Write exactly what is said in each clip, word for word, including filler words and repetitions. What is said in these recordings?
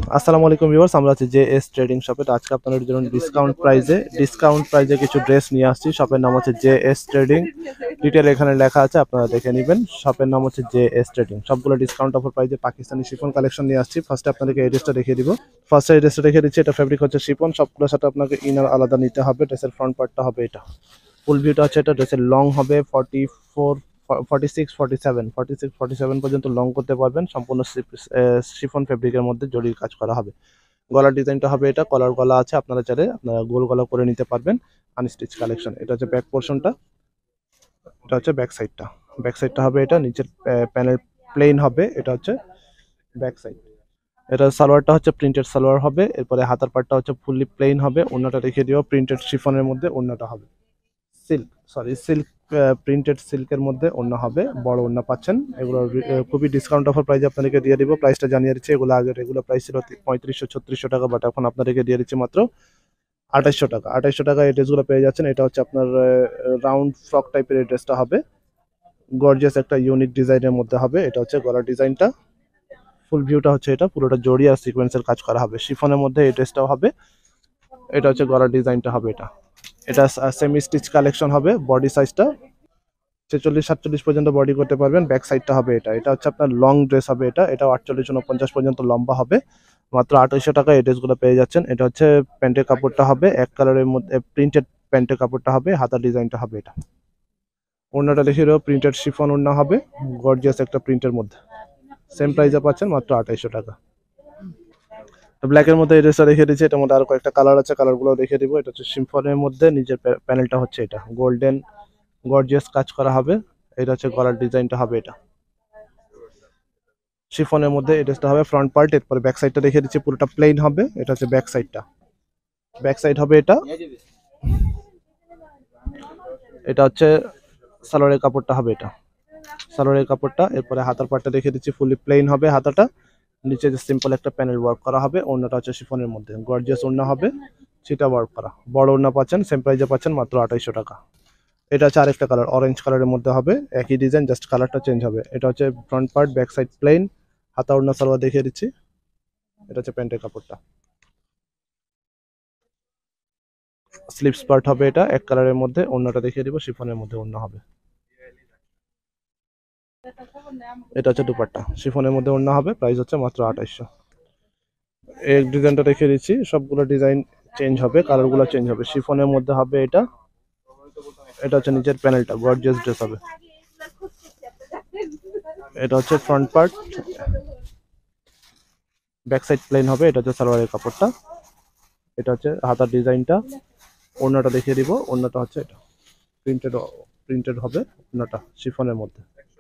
আসসালামু আলাইকুম ভিউয়ার্স, আমরা আছি জে এস ট্রেডিং শপে। আজকে আপনাদের জন্য ডিসকাউন্ট প্রাইসে ডিসকাউন্ট প্রাইসে কিছু ড্রেস নিয়ে আসছি। শপের নাম হচ্ছে জে এস ট্রেডিং, ডিটেল এখানে লেখা আছে, আপনারা দেখে নেবেন। শপের নাম হচ্ছে জে এস ট্রেডিং। সবগুলো ডিসকাউন্ট অফার প্রাইসে পাকিস্তানি শিফন কালেকশন নিয়ে আসছি। ফার্স্টে আপনাদেরকে এই ড্রেসটা দেখিয়ে দিব। ফার্স্টে এই ড্রেসটা দেখিয়ে দিচ্ছি। এটা ফেব্রিক হচ্ছে শিফন। সবগুলোর সাথে আপনাকে ইনার আলাদা নিতে হবে। ড্রেসের ফ্রন্ট পার্টটা হবে এটা, ফুল ভিউটা আছে এটা। ড্রেসের লং হবে forty four forty six forty seven forty six forty seven পর্যন্ত লং করতে পারবেন। সম্পূর্ণ শিফন ফেব্রিকের মধ্যে জরির কাজ করা হবে। গলার ডিজাইনটা হবে এটা, কলার গলা আছে, আপনারা চাইলে আপনারা গোল গলা করে নিতে পারবেন। Unstitch collection. এটা হচ্ছে ব্যাক পোর্শনটা, এটা হচ্ছে ব্যাক সাইডটা। ব্যাক সাইডটা হবে এটা, নিচের প্যানেল প্লেন হবে। এটা হচ্ছে ব্যাক সাইড। এটা সালোয়ারটা হচ্ছে প্রিন্টেড সালোয়ার হবে। এরপরে হাতার পাটটা হচ্ছে ফুললি প্লেন হবে। ওড়নাটা রেখে দিও প্রিন্টেড শিফনের মধ্যে। ওড়নাটা হবে সিল্ক, সরি সিল্ক, প্রিন্টেড সিল্কের মধ্যে ওড়না হবে। বড় ওড়না পাচ্ছেন। এগুলো খুবই ডিসকাউন্ট অফার প্রাইসে আপনাদেরকে দিয়ে দিব। প্রাইসটা জানিয়ে দিচ্ছি। এগুলো আগে রেগুলার প্রাইস ছিল পঁয়ত্রিশশো ছত্রিশশো টাকা, বাট এখন আপনাদেরকে দিয়ে দিচ্ছি মাত্র আঠাইশশো টাকা। আঠাইশশো টাকা এই ড্রেসগুলো পেয়ে যাচ্ছেন। এটা হচ্ছে আপনার রাউন্ড ফ্রক টাইপের এই ড্রেসটা হবে। গর্জিয়াস একটা ইউনিক ডিজাইনের মধ্যে হবে। এটা হচ্ছে গলার ডিজাইনটা। ফুল ভিউটা হচ্ছে এটা, পুরোটা জড়ি আর সিকোয়েন্সের কাজ করা হবে। শিফনের মধ্যে এই ড্রেসটাও হবে। এটা হচ্ছে গলার ডিজাইনটা হবে এটা। এটা সেমি স্টিচ কালেকশন হবে। বডি সাইজটা ছেচল্লিশ সাতচল্লিশ পর্যন্ত বডি করতে পারবেন। ব্যাক সাইডটা হবে এটা। এটা হচ্ছে আপনার লং ড্রেস হবে এটা। এটা আটচল্লিশ উনপঞ্চাশ পর্যন্ত লম্বা হবে। মাত্র আঠাইশশো টাকা এই ড্রেসগুলো পেয়ে যাচ্ছেন। এটা হচ্ছে প্যান্টের কাপড়টা হবে এক কালারের মধ্যে, প্রিন্টেড প্যান্টের কাপড়টা হবে। হাতার ডিজাইনটা হবে এটা। ওড়নাটা দেখে দেবো, প্রিন্টেড শিফন ওড়না হবে, গর্জিয়াস একটা প্রিন্টের মধ্যে। সেম প্রাইসে পাচ্ছেন মাত্র আঠাইশশো টাকা। ব্ল্যাকের মধ্যে এই ড্রেসটা দেখে দিচ্ছি। এটার মধ্যে আরো কয়েকটা কালার আছে, কালারগুলো দেখে দিব। এটা হচ্ছে শিফনের মধ্যে, নিজের প্যানেলটা হচ্ছে এটা গোল্ডেন গর্জিয়াস কাজ করা হবে। এটা হচ্ছে গলার ডিজাইনটা হবে এটা। শিফনের মধ্যে এই ড্রেসটা হবে ফ্রন্ট পার্ট। এরপরে ব্যাক সাইডটা দেখে দিচ্ছি, পুরোটা প্লেন হবে। এটা হচ্ছে ব্যাক সাইডটা। ব্যাক সাইড হবে এটা। এটা হচ্ছে সালোয়ারের কাপড়টা হবে এটা, সালোয়ারের কাপড়টা। এরপরে হাতার পার্টটা দেখে দিচ্ছি, ফুলি প্লেন হবে হাতাটা। নিচে যে সিম্পল একটা প্যানেল ওয়ার্ক করা হবে। ওড়নাটা হচ্ছে শিফনের মধ্যে, গর্জিয়াস ওড়না হবে, সেটা ওয়ার্ক করা। বড় ওড়না পাচ্ছেন, সেম প্রাইসে পাচ্ছেন মাত্র আঠাইশশো টাকা। এটা হচ্ছে আরেকটা কালার, অরেঞ্জ কালারের মধ্যে হবে। একই ডিজাইন, জাস্ট কালারটা চেঞ্জ হবে। এটা হচ্ছে front part, back side plain, হাতা ওড়না সালোয়ার দেখিয়ে দিচ্ছি। এটা হচ্ছে প্যান্টের কাপড়টা। স্লিপস পার্ট হবে এটা, এক কালারের মধ্যে। ওড়নাটা দেখিয়ে দিব, শিফনের মধ্যে ওড়না হবে। এটা হচ্ছে দুপাট্টা, শিফনের মধ্যে ওড়না হবে। প্রাইস হচ্ছে মাত্র আঠাইশশো। এই ডিজাইনটা দেখিয়ে দিচ্ছি। সবগুলো ডিজাইন চেঞ্জ হবে, কালারগুলো চেঞ্জ হবে। শিফনের মধ্যে হবে এটা। এটা হচ্ছে নিচের প্যানেলটা, গর্জিয়াস ড্রেস হবে। এটা হচ্ছে front part, back side plain হবে। এটা হচ্ছে সালোয়ারের কাপড়টা। এটা হচ্ছে হাতার ডিজাইনটা। ওড়নাটা দেখিয়ে দিব। ওড়নাটা হচ্ছে এটা, প্রিন্টেড প্রিন্টেড হবে ওড়নাটা শিফনের মধ্যে।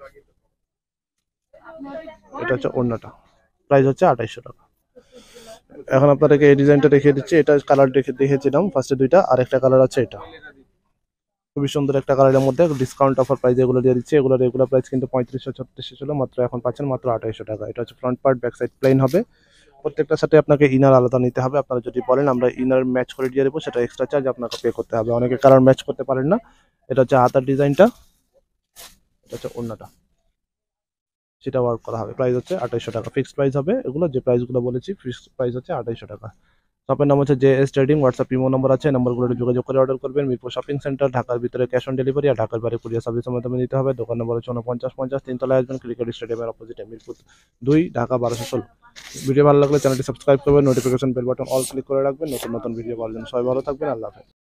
এটা হচ্ছে ওড়নাটা। প্রাইস হচ্ছে আঠাইশশো টাকা। এখন আপনাদেরকে এই ডিজাইনটা দেখিয়ে দিচ্ছি। এটা কালার দেখে দেখেছিলাম ফার্স্টে দুইটা, আর একটা কালার আছে এটা। খুবই সুন্দর একটা কালারের মধ্যে ডিসকাউন্ট অফার প্রাইস এগুলো দিয়ে দিচ্ছি। এগুলো রেগুলার প্রাইস কিন্তু পঁয়ত্রিশশো ছত্রিশশো ছিল, মাত্র এখন পাচ্ছেন মাত্র আঠাইশশো টাকা। এটা হচ্ছে front part, back side plain হবে। প্রত্যেকটার সাথে আপনাকে ইনার আলাদা নিতে হবে। আপনারা যদি বলেন আমরা ইনার ম্যাচ করে দিয়ে দেবো, সেটা এক্সট্রা চার্জ আপনাকে পে করতে হবে। অনেকে কালার ম্যাচ করতে পারেন না। এটা হচ্ছে হাতার ডিজাইনটা। এটা হচ্ছে ওড়নাটা, সেটা ওয়ার্ক করা হবে। প্রাইস হচ্ছে আঠাইশশো টাকা। ফিক্সড প্রাইস হবে এগুলো, যে প্রাইসগুলো বলেছি ফিক্সড প্রাইস হচ্ছে আঠাইশশো টাকা। শপের নাম হচ্ছে J S trading. WhatsApp imo number আছে, নম্বরগুলো যোগাযোগ করে অর্ডার করবেন। মিরপুর শপিং সেন্টার, ঢাকার ভিতরে ক্যাশ অন ডেলিভারি, আর ঢাকার বাইরে কুরিয়ার সার্ভিসের মাধ্যমে নিতে হবে। দোকান নম্বর হচ্ছে উনপঞ্চাশ পঞ্চাশ, তিনতলায় আসবেন, ক্রিকেট স্টেডিয়ামের অপোজিটে, মিরপুর দুই, ঢাকা বারোশো ষোলো। ভিডিও ভালো লাগলে চ্যানেলটি সাবস্ক্রাইব করবেন, notification bell button all click করে রাখবেন নতুন নতুন ভিডিও পাওয়ার জন্য। সবাই ভালো থাকবেন, আল্লাহ হাফেজ।